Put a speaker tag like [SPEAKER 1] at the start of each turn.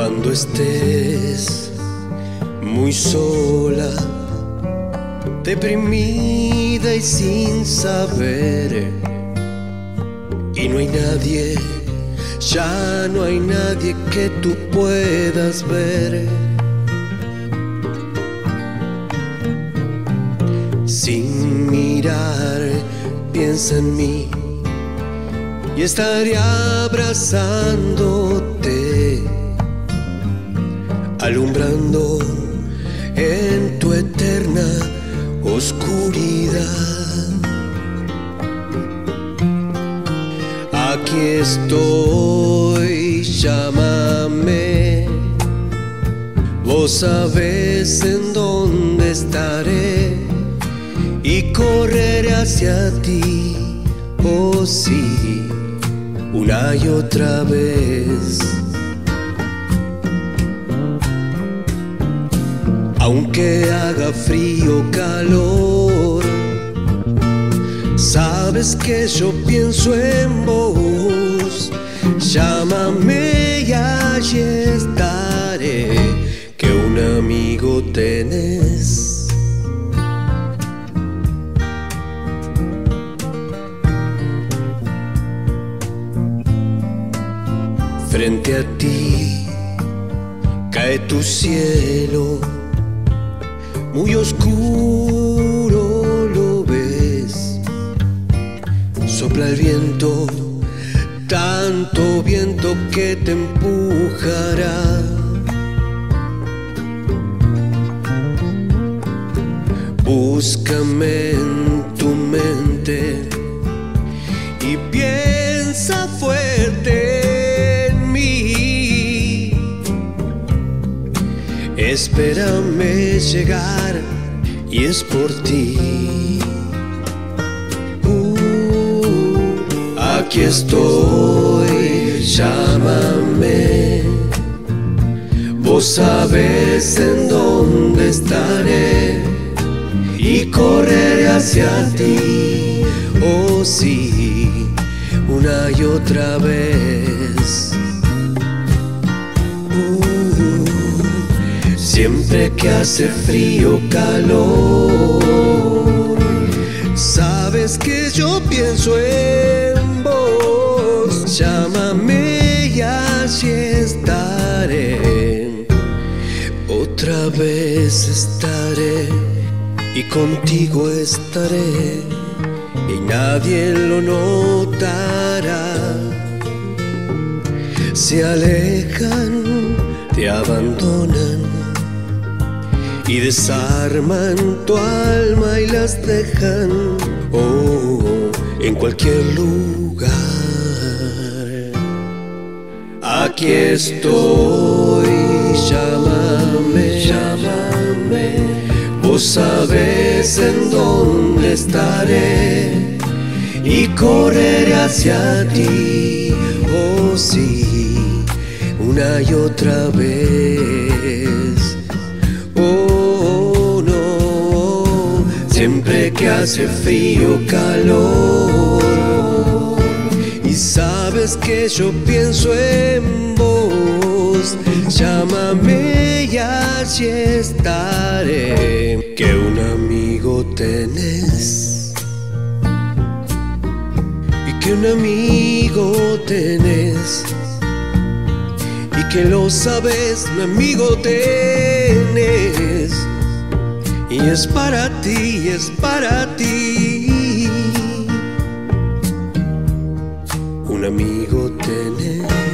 [SPEAKER 1] Cuando estés muy sola, deprimida y sin saber, y no hay nadie, ya no hay nadie que tú puedas ver. Sin mirar, piensa en mí y estaré abrazándote, alumbrando en tu eterna oscuridad. Aquí estoy, llámame, vos sabés en dónde estaré y correré hacia ti, oh sí, una y otra vez. Aunque haga frío o calor, sabes que yo pienso en vos. Llámame y allí estaré, que un amigo tenés. Frente a ti cae tu cielo, muy oscuro lo ves. Sopla el viento, tanto viento que te empujará. Búscame en tu mente y piensa fuerte en mí. Espérame llegar y es por ti. Aquí estoy, llámame, vos sabés en dónde estaré y correré hacia ti, oh sí, una y otra vez. Siempre que hace frío o calor, sabes que yo pienso en vos. Llámame y allí estaré, otra vez estaré y contigo estaré y nadie lo notará. Se alejan, te abandonan y desarman tu alma y las dejan, oh, en cualquier lugar. Aquí estoy, llámame, llámame, vos sabés en dónde estaré y correré hacia ti, oh sí, una y otra vez. Oh no, siempre que hace frío o calor y sabes que yo pienso en vos, llámame y allí estaré, que un amigo tenés y que un amigo tenés y que lo sabes, mi amigo tenés, y es para ti, es para ti, un amigo tenés.